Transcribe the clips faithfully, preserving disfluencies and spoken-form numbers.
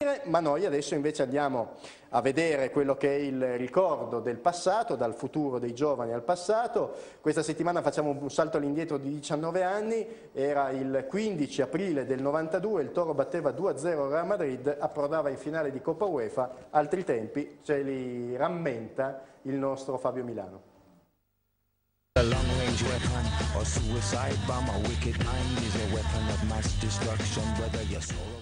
Ma noi adesso invece andiamo a vedere quello che è il ricordo del passato, dal futuro dei giovani al passato. Questa settimana facciamo un salto all'indietro di diciannove anni, era il quindici aprile del novantadue, il Toro batteva due a zero Real Madrid, approdava in finale di Coppa UEFA, altri tempi ce li rammenta il nostro Fabio Milano. A long-range weapon or suicide bomb, a wicked mind is a weapon of mass destruction, brother, your soul.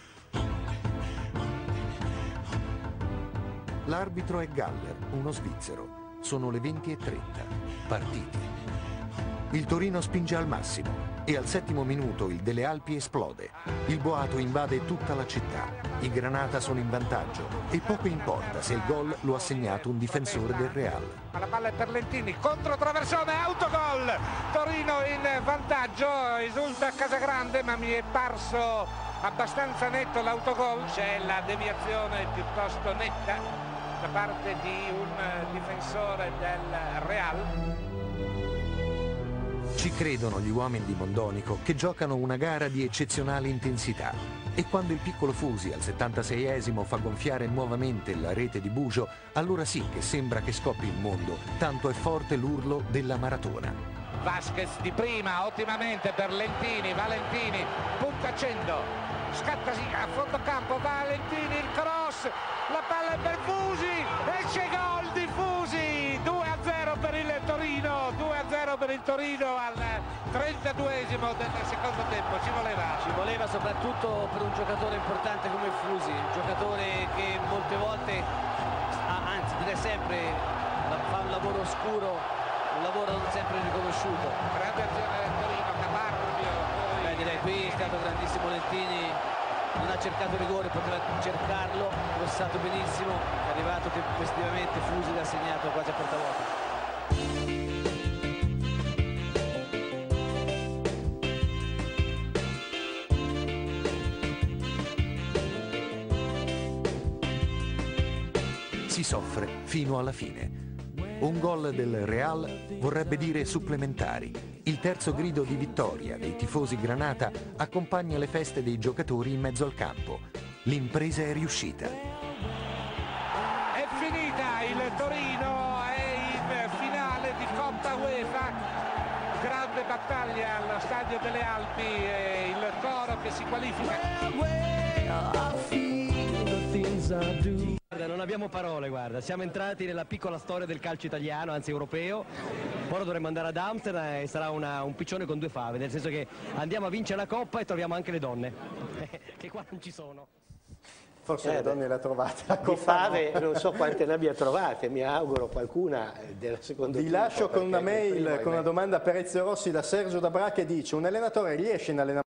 L'arbitro è Galler, uno svizzero. Sono le venti e trenta. Partiti. Il Torino spinge al massimo e al settimo minuto il Delle Alpi esplode. Il boato invade tutta la città. I Granata sono in vantaggio e poco importa se il gol lo ha segnato un difensore del Real. Ma la palla è per Lentini, contro traversone, autogol! Torino in vantaggio, esulta Casagrande, ma mi è parso abbastanza netto l'autogol. C'è la deviazione piuttosto netta da parte di un difensore del Real. Ci credono gli uomini di Mondonico che giocano una gara di eccezionale intensità e quando il piccolo Fusi al settantaseiesimo fa gonfiare nuovamente la rete di Bugio, allora sì che sembra che scoppi il mondo, tanto è forte l'urlo della maratona. Vasquez di prima, ottimamente per Lentini, Valentini, puntacendo, scattasi a fondo campo, Valentini, il cross, la palla è per Fusi, esce gol di Fusi, due a zero per il Torino, due a zero per il Torino al trentaduesimo del secondo tempo, ci voleva. Ci voleva soprattutto per un giocatore importante come Fusi, un giocatore che molte volte, anzi direi sempre, fa un lavoro oscuro, un lavoro non sempre riconosciuto. Grande azione del Torino, Caparbio. Beh, direi qui è stato grandissimo Lentini, non ha cercato rigore, poteva cercarlo, crossato benissimo, è arrivato tempestivamente Fusi l'ha segnato quasi a portavuota. Si soffre fino alla fine. Un gol del Real vorrebbe dire supplementari. Il terzo grido di vittoria dei tifosi Granata accompagna le feste dei giocatori in mezzo al campo. L'impresa è riuscita. È finita, il Torino è in finale di Coppa UEFA. Grande battaglia allo Stadio delle Alpi e il Toro che si qualifica. Non abbiamo parole, guarda, siamo entrati nella piccola storia del calcio italiano, anzi europeo. Ora dovremmo andare ad Amsterdam e sarà una, un piccione con due fave, nel senso che andiamo a vincere la Coppa e troviamo anche le donne, che qua non ci sono. Forse eh, le donne le ha trovate. La di fave non so quante ne abbia trovate, mi auguro qualcuna della seconda. Vi lascio con una mail, con una domanda per Ezio Rossi da Sergio Dabra che dice: un allenatore riesce in allenamento